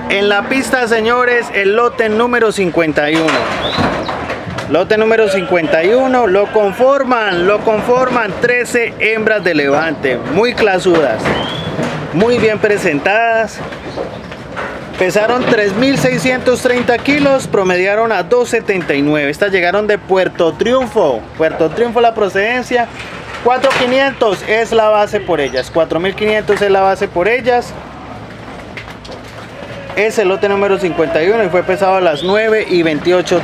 En la pista, señores, el lote número 51. Lote número 51 lo conforman 13 hembras de levante, muy clasudas, muy bien presentadas. Pesaron 3.630 kilos, promediaron a 2.79. Estas llegaron de Puerto Triunfo. Puerto Triunfo la procedencia. 4.500 es la base por ellas. 4.500 es la base por ellas. Es el lote número 51 y fue pesado a las 9:28.